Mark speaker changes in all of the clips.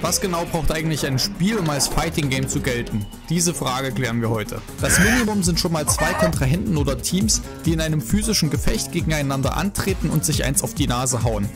Speaker 1: Was genau braucht eigentlich ein Spiel, um als Fighting Game zu gelten? Diese Frage klären wir heute. Das Minimum sind schon mal 2 Kontrahenten oder Teams, die in einem physischen Gefecht gegeneinander antreten und sich eins auf die Nase hauen.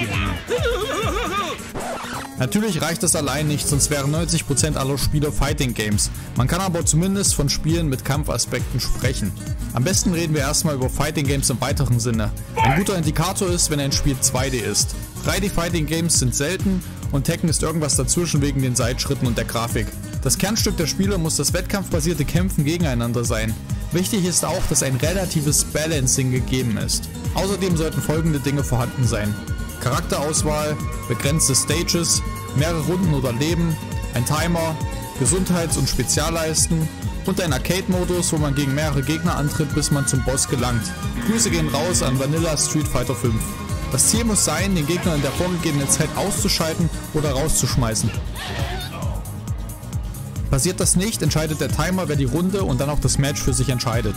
Speaker 1: Natürlich reicht das allein nicht, sonst wären 90% aller Spiele Fighting Games. Man kann aber zumindest von Spielen mit Kampfaspekten sprechen. Am besten reden wir erstmal über Fighting Games im weiteren Sinne. Ein guter Indikator ist, wenn ein Spiel 2D ist. 3D Fighting Games sind selten und Tekken ist irgendwas dazwischen wegen den Seitschritten und der Grafik. Das Kernstück der Spiele muss das wettkampfbasierte Kämpfen gegeneinander sein. Wichtig ist auch, dass ein relatives Balancing gegeben ist. Außerdem sollten folgende Dinge vorhanden sein: Charakterauswahl, begrenzte Stages, mehrere Runden oder Leben, ein Timer, Gesundheits- und Spezialleisten und ein Arcade-Modus, wo man gegen mehrere Gegner antritt, bis man zum Boss gelangt. Grüße gehen raus an Vanilla Street Fighter 5. Das Ziel muss sein, den Gegner in der vorgegebenen Zeit auszuschalten oder rauszuschmeißen. Passiert das nicht, entscheidet der Timer, wer die Runde und dann auch das Match für sich entscheidet.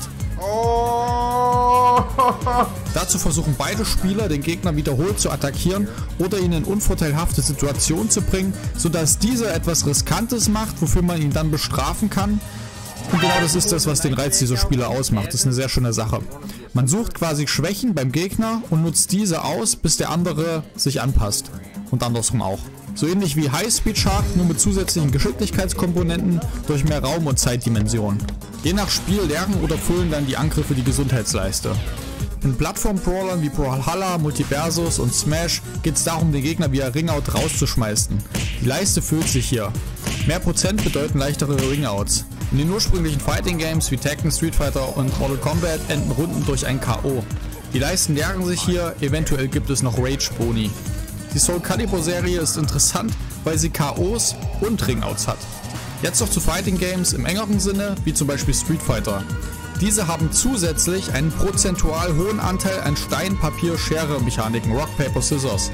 Speaker 1: Dazu versuchen beide Spieler, den Gegner wiederholt zu attackieren oder ihn in unvorteilhafte Situationen zu bringen, sodass dieser etwas Riskantes macht, wofür man ihn dann bestrafen kann. Und genau das ist das, was den Reiz dieser Spiele ausmacht. Das ist eine sehr schöne Sache. Man sucht quasi Schwächen beim Gegner und nutzt diese aus, bis der andere sich anpasst. Und andersrum auch. So ähnlich wie High Speed Shark, nur mit zusätzlichen Geschicklichkeitskomponenten durch mehr Raum- und Zeitdimensionen. Je nach Spiel leeren oder füllen dann die Angriffe die Gesundheitsleiste. In Plattform-Brawlern wie Brawlhalla, Multiversus und Smash geht es darum, den Gegner via Ringout rauszuschmeißen. Die Leiste füllt sich hier. Mehr Prozent bedeuten leichtere Ringouts. In den ursprünglichen Fighting Games wie Tekken, Street Fighter und Mortal Kombat enden Runden durch ein K.O. Die Leisten leeren sich hier, eventuell gibt es noch Rage-Boni. Die Soul Calibur Serie ist interessant, weil sie K.O.s und Ringouts hat. Jetzt noch zu Fighting Games im engeren Sinne, wie zum Beispiel Street Fighter. Diese haben zusätzlich einen prozentual hohen Anteil an Stein-Papier-Schere-Mechaniken, Rock, Paper, Scissors.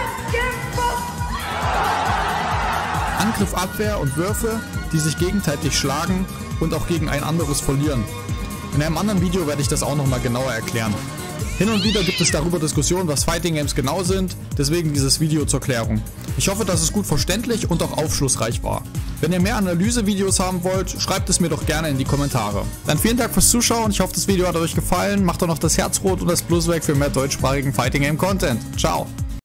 Speaker 1: Angriff, Abwehr und Würfe, die sich gegenseitig schlagen und auch gegen ein anderes verlieren. In einem anderen Video werde ich das auch nochmal genauer erklären. Hin und wieder gibt es darüber Diskussionen, was Fighting Games genau sind, deswegen dieses Video zur Klärung. Ich hoffe, dass es gut verständlich und auch aufschlussreich war. Wenn ihr mehr Analysevideos haben wollt, schreibt es mir doch gerne in die Kommentare. Dann vielen Dank fürs Zuschauen, ich hoffe, das Video hat euch gefallen. Macht doch noch das Herz rot und das Plus weg für mehr deutschsprachigen Fighting Game Content. Ciao!